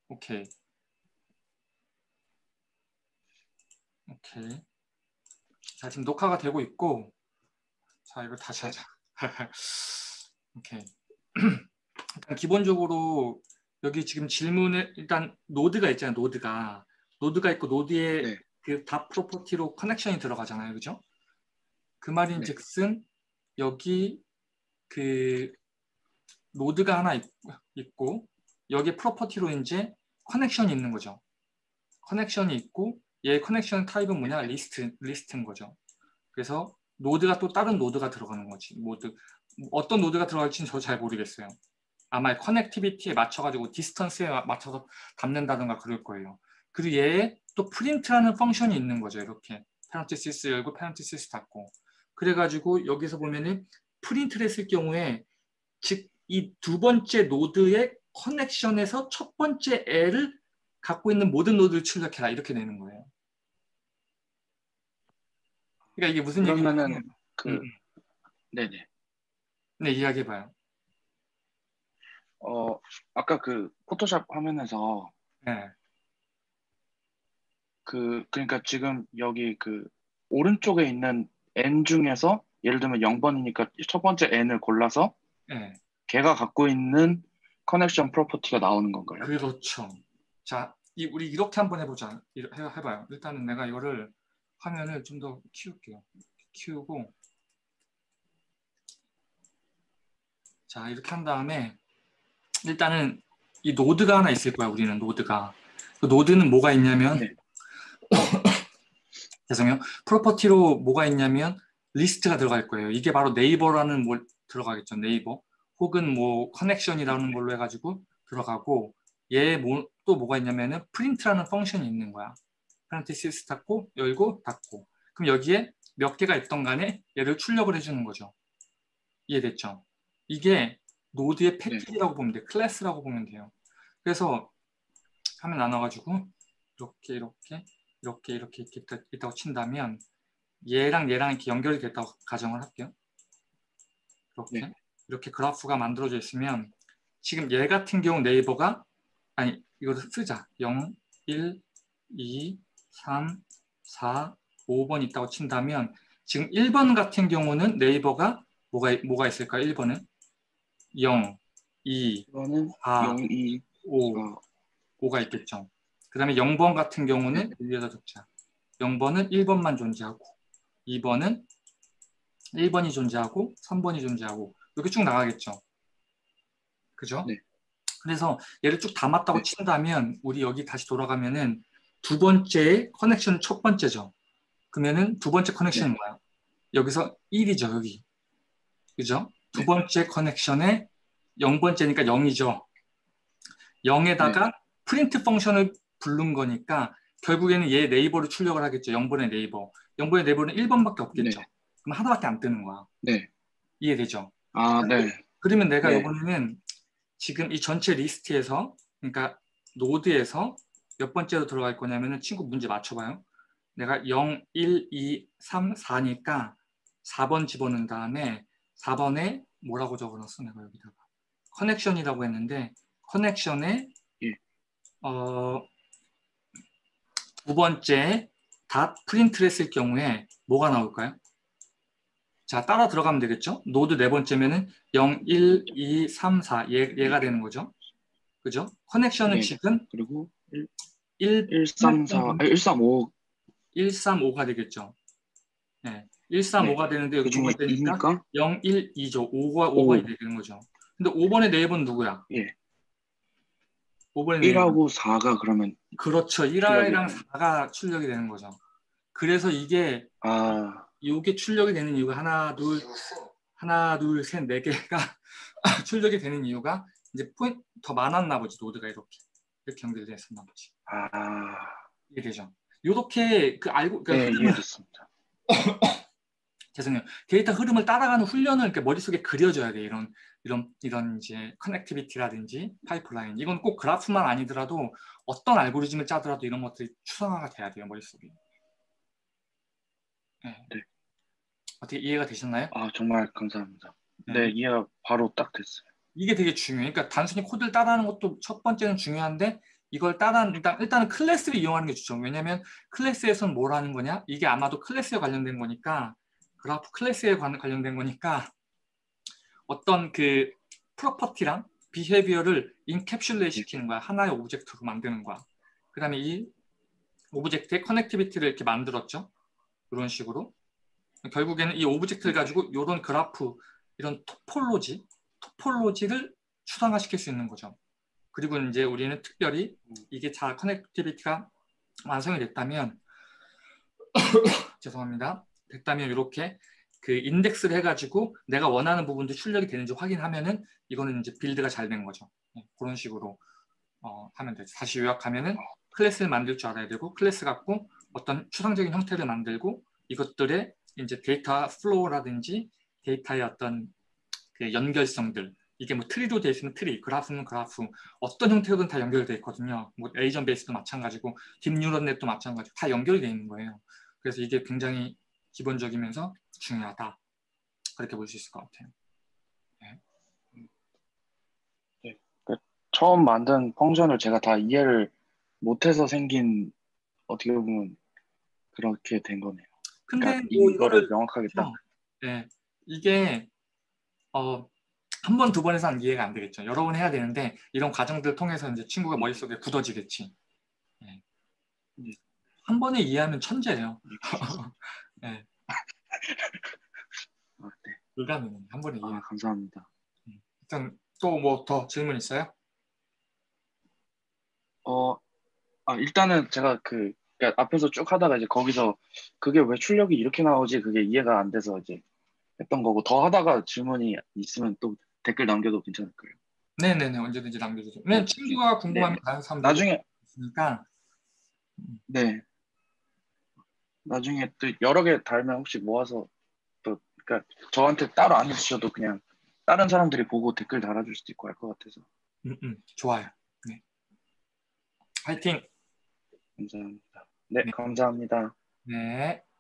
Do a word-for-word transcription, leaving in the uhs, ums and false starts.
오케이. 오케이. 자, 지금 녹화가 되고 있고, 자, 이거 다시 하자. 오케이. 일단 기본적으로 여기 지금 질문에 일단 노드가 있잖아요. 노드가 노드가 있고 노드에 네. 그 다 프로퍼티로 커넥션이 들어가잖아요. 그죠? 그 말인즉슨 여기 그 노드가 하나 있, 있고 여기 프로퍼티로 이제 커넥션이 있는 거죠. 커넥션이 있고 얘 커넥션 타입은 뭐냐? 리스트 리스트인 거죠. 그래서 노드가 또 다른 노드가 들어가는 거지. 노드 어떤 노드가 들어갈지는 저 잘 모르겠어요. 아마 커넥티비티에 맞춰가지고 디스턴스에 맞춰서 담는다든가 그럴 거예요. 그리고 얘에 또 프린트라는 펑션이 있는 거죠. 이렇게 파란티시스 열고 파란티시스 닫고. 그래가지고 여기서 보면은 프린트를 했을 경우에 즉 이 두 번째 노드의 커넥션에서 첫 번째 L을 갖고 있는 모든 노드를 출력해라 이렇게 되는 거예요. 그러니까 이게 무슨 그러면은 얘기냐면 그 음, 음. 네네. 네, 이야기해봐요. 어 아까 그 포토샵 화면에서 네. 그 그러니까 지금 여기 그 오른쪽에 있는 N 중에서 예를 들면 영 번이니까 첫 번째 N을 골라서 네. 걔가 갖고 있는 커넥션 프로퍼티가 나오는 건가요? 그렇죠. 자, 이, 우리 이렇게 한번 해보자. 이- 해, 해봐요. 일단은 내가 이거를 화면을 좀 더 키울게요. 키우고, 자, 이렇게 한 다음에 일단은 이 노드가 하나 있을 거야. 우리는 노드가. 그 노드는 뭐가 있냐면, 네. 죄송해요. 프로퍼티로 뭐가 있냐면 리스트가 들어갈 거예요. 이게 바로 네이버라는 뭘 들어가겠죠. 네이버. 혹은 뭐 커넥션이라는 걸로 해가지고 들어가고 얘 뭐, 또 뭐가 있냐면은 프린트라는 펑션이 있는 거야. 파란테시스 닫고 열고 닫고. 그럼 여기에 몇 개가 있던 간에 얘를 출력을 해주는 거죠. 이해됐죠? 이게 노드의 네. 패키지라고 보면 돼. 클래스라고 보면 돼요. 그래서 화면 나눠가지고 이렇게 이렇게 이렇게 이렇게 이렇게 있다고 친다면 얘랑 얘랑 이렇게 연결이 됐다고 가정을 할게요. 네. 이렇게 이렇게 그래프가 만들어져 있으면 지금 얘 같은 경우 네이버가 아니 이거를 쓰자. 영, 일, 이, 삼, 사, 오 번 있다고 친다면 지금 일 번 같은 경우는 네이버가 뭐가 뭐가 있을까요? 일 번은 영, 이, 이거는 사, 영, 이, 사, 오, 오가 있겠죠. 그 다음에 영 번 같은 네. 경우는 위에다 적자. 영 번은 일 번만 존재하고 이 번은 일 번이 존재하고 삼 번이 존재하고 이렇게 쭉 나가겠죠. 그죠? 네. 그래서 얘를 쭉 담았다고 네. 친다면 우리 여기 다시 돌아가면은 두 번째 커넥션은 첫 번째죠. 그러면은 두 번째 네. 커넥션은 뭐야? 여기서 일이죠. 여기. 그죠? 두 네. 번째 커넥션에 영 번째니까 영이죠. 네. 영에다가 프린트 펑션을 부른 거니까 결국에는 얘 네이버를 출력을 하겠죠. 영 번의 네이버. 영 번의 네이버는 일 번밖에 없겠죠. 네. 그럼 하나밖에 안 뜨는 거야. 네. 이해되죠? 아, 네. 그러면 내가 네. 이번에는 지금 이 전체 리스트에서 그러니까 노드에서 몇 번째로 들어갈 거냐면은 친구 문제 맞춰봐요. 내가 영, 일, 이, 삼, 사니까 사 번 집어넣은 다음에 사 번에 뭐라고 적어놨어? 내가 여기다가 커넥션이라고 했는데 커넥션에 예. 어, 두 번째 닷 프린트를 했을 경우에 뭐가 나올까요? 자, 따라 들어가면 되겠죠? 노드 네 번째면은 영, 일, 이, 삼, 사 얘, 얘가 되는 거죠. 그죠? 커넥션은 네. 지금 그리고 일, 일 일, 삼, 사, 커넥션 아, 일, 삼, 오. 일, 삼, 오가 되겠죠. 네. 일, 삼, 네. 오가 되는데 그 여기 두 중에 번째니까 이니까 영, 일, 이죠. 오가 오 번이 오. 되는 거죠. 근데 오 번의 네이버는 누구야? 예. 오 번의 네이버는 일하고 사가 그러면 그렇죠. 출력이 일이랑 되는. 사가 출력이 되는 거죠. 그래서 이게 아, 이게 출력이 되는 이유가 하나, 둘, 하나, 둘, 셋, 네 개가 출력이 되는 이유가 이제 포인트 더 많았나 보지. 노드가 이렇게 이렇게 연결됐었나 보지. 아, 이해되죠? 이렇게 그 알고 그러니까 네, 흐름을 이해됐습니다. 죄송해요. 데이터 흐름을 따라가는 훈련을 이렇게 머릿속에 그려줘야 돼. 이런 이런 이런 이제 커넥티비티라든지 파이프라인. 이건 꼭 그래프만 아니더라도 어떤 알고리즘을 짜더라도 이런 것들이 추상화가 돼야 돼요. 머릿속에. 네. 네. 어떻게 이해가 되셨나요? 아, 정말 감사합니다. 네, 네. 이해가 바로 딱 됐어요. 이게 되게 중요해요. 그러니까 단순히 코드를 따라하는 것도 첫 번째는 중요한데 이걸 따라 일단 일단은 클래스를 이용하는 게 좋죠. 왜냐하면 클래스에서는 뭘 하는 거냐? 이게 아마도 클래스에 관련된 거니까 그래프 클래스에 관, 관련된 거니까 어떤 그 프로퍼티랑 비헤비어를 인캡슐레이트 시키는 거야. 하나의 오브젝트로 만드는 거야. 그 다음에 이 오브젝트의 커넥티비티를 이렇게 만들었죠. 이런 식으로. 결국에는 이 오브젝트를 가지고 이런 그래프, 이런 토폴로지, 토폴로지를 추상화시킬 수 있는 거죠. 그리고 이제 우리는 특별히 이게 잘 커넥티비티가 완성이 됐다면 죄송합니다. 됐다면 이렇게 그 인덱스를 해가지고 내가 원하는 부분도 출력이 되는지 확인하면은 이거는 이제 빌드가 잘 된 거죠. 네, 그런 식으로 어, 하면 되죠. 다시 요약하면은 클래스를 만들 줄 알아야 되고 클래스 갖고 어떤 추상적인 형태를 만들고 이것들의 이제 데이터 플로우라든지 데이터의 어떤 그 연결성들 이게 뭐 트리로 되어 있으면 트리, 그래프는 그래프 어떤 형태로든 다 연결되어 있거든요. 뭐 에이전 베이스도 마찬가지고 딥뉴런 넷도 마찬가지고 다 연결되어 있는 거예요. 그래서 이게 굉장히 기본적이면서 중요하다. 그렇게 볼 수 있을 것 같아요. 네. 네. 그 처음 만든 펑션을 제가 다 이해를 못해서 생긴 어떻게 보면 그렇게 된 거네요. 근데 그러니까 뭐 이거를 이거를 명확하게 딱 네. 이게 어, 한 번, 두 번에서는 이해가 안 되겠죠. 여러 번 해야 되는데 이런 과정들을 통해서 이제 친구가 머릿속에 굳어지겠지. 네. 한 번에 이해하면 천재예요. 네. 아, 네. 불가능해. 한 번에 이해. 아, 감사합니다. 일단 또 뭐 더 질문 있어요? 어, 아, 일단은 제가 그 그러니까 앞에서 쭉 하다가 이제 거기서 그게 왜 출력이 이렇게 나오지 그게 이해가 안 돼서 이제 했던 거고 더 하다가 질문이 있으면 또 댓글 남겨도 괜찮을까요? 네네네. 언제든지 남겨주세요. 어, 왜냐면 친구가 네. 궁금하면 다른 사람들도 나중에 있으니까. 네. 나중에 또 여러 개 달면 혹시 모아서 또 그러니까 저한테 따로 안 해주셔도 그냥 다른 사람들이 보고 댓글 달아줄 수도 있고 할 것 같아서 음, 음, 좋아요. 네. 화이팅! 감사합니다. 네, 네. 감사합니다. 네.